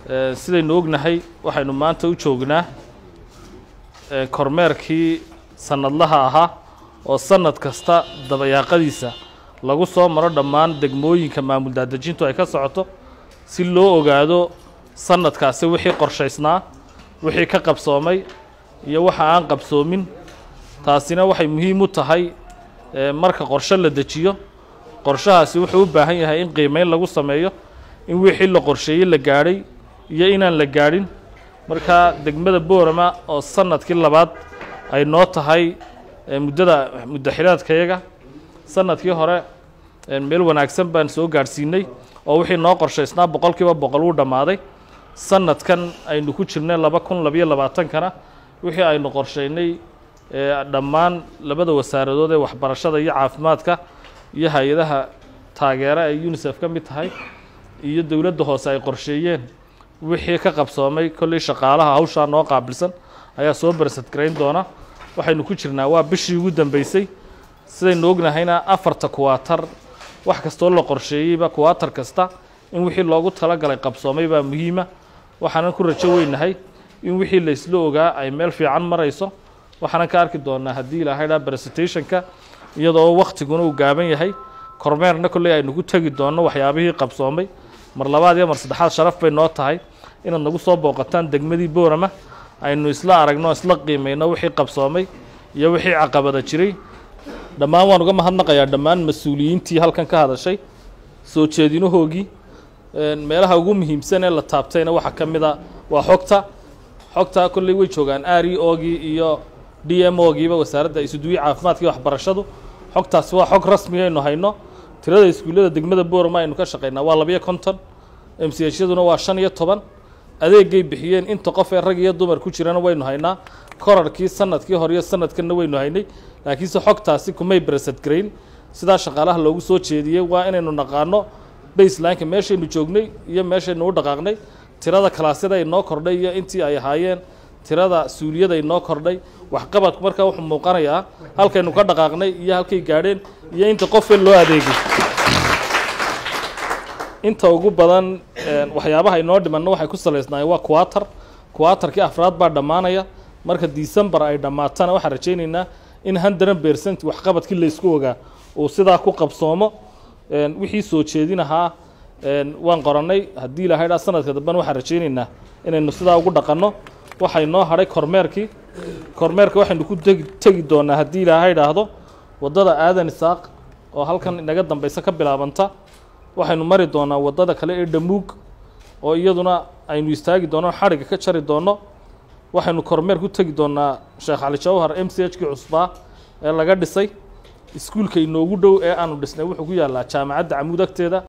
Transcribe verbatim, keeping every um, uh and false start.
sidaynu ognahay waxaynu maanta u joognaa kormeerkii sanadlaha ahaa oo sanad kasta dabayaaqadiisa lagu soo maro dhammaan degmooyinka maamul daadejintu ay ka socoto si loo ogaado sanadkaasi wixii qorshaysnaa wixii ka qabsoomay iyo waxa aan qabsoomin taasina waxay muhiim u tahay marka qorshe la dejiyo qorshahaasi wuxuu u baahan yahay in qiimeyn lagu sameeyo in wixii la qorsheeyay la gaadhay iyo inaan la gaadhin marka degmada Boorama oo sanadkii labaad ay noo tahay muddada muddaxiraadkayaga sanadkii hore meel wanaagsan baan soo gaarsiinay oo wixii noo qorshaysnaa boqolkiiba boqol uu dhamaaday sanadkan aynu ku jirnay laba kun iyo laba iyo labaatan kana wixii aynu qorsheynay dhammaan labada wasaaradood ee waxbarashada iyo caafimaadka iyo hay'adaha taageera ee UNICEF ka mid tahay iyo dawladda hoose ay qorsheeyeen wixii ka qabsoomay kulli shaqaalaha hawsha noo qaabilsan ayaa soo barsad gareyn doona waxaynu ku jirnaa waa bishii ugu dambeysay sidaynu ognahayna afarta kuwaatar wax kasta oo la qorsheeyayba kuwaatar kasta in wixii loogu talagalay qabsoomay baa muhiima waxaan ku rajo weynahay in wixii la isla ogaa ay meel fiican marayso waxaan ka arki doonaa hadii ilaahay dha presentationka iyadoo waqtiguna uu gaaban yahay kormeerna kulli aynu ku tagi doono waxyaabihii qabsoomay mar labaad iyo mar saddexaad sharaf bay noo tahay inaad nagu soo booqataan degmadii Boorama aynu isla aragno isla qiimeeyno wixii qabsoomay iyo wixii caqabada jiray dhammaan waan uga mahadnaqayaa dhammaan mas'uuliyiintii halkan ka hadashay soo jeedinahoogi meelaha ugu muhiimsan ee la taabtayna waxa kamid ah waa xogta xogta kulli way joogaan R E O-gii iyo D M O-giiba wasaaradda isuduwi caafimaadka iyo waxbarashadu xogtaas waa xog rasmi ah aynu hayno tirada iskuulada degmada Boorama aynu ka shaqeynaa waa laba iyo konton M C H-yaduna waa shan iyo toban adeegay bixiyeen inta qof ee rag iyo dumar ku jirana waynu haynaa korarkii sanadkii hore iyo sanadkana waynu haynay laakiin se xogtaasi kumay barsad gareyn sida shaqaalaha loogu soo jeediyay waa inaynu naqaano baseline-ka meeshaynu joognay iyo meeshaynu u dhaqaaqnay tirada kalaasyada ay noo kordhay iyo intii ay ahaayeen tirada suuliyada ay noo kordhay wax qabadku markaa wuxuu muuqanayaa halkaynu ka dhaqaaqnay iyo halkay gaadheen iyo inta qof ee loo adeegay inta ugu badan waxyaabaha ay noo dhimanno waxay ku saleysnaayeen waa quarter quarterkii afraad baa dhamaanaya marka December ay dhamaatana waxaan rajaynaynaa in one hundred percent wax qabadkii la isku ogaa oo sidaa ku qabsoomo wixii soo jeedinaha waan qoranay hadii ilaahay dha sanadka dambe waxaan rajaynaynaa inaynu sidaa ugu dhaqanno waxay noo haray kormeerkii kormeerka waxaynu ku tagi doonaa hadii ilaahay dhaahdo wadada aadan isaaq oo halkan inaga dambaysa ka bilaabanta waxaynu mari doonaa wadada kale ee Dhamuug oo iyaduna aynu istaagi doono xariga ka jari doono waxaynu kormeer ku tagi doonaa Sheekh Ali Jawhar M C H-kii cusbaa ee laga dhisay iskuulka inoogu dhow ee aanu dhisnay wuxuu ku yaalaa jaamacadda Camuud agteeda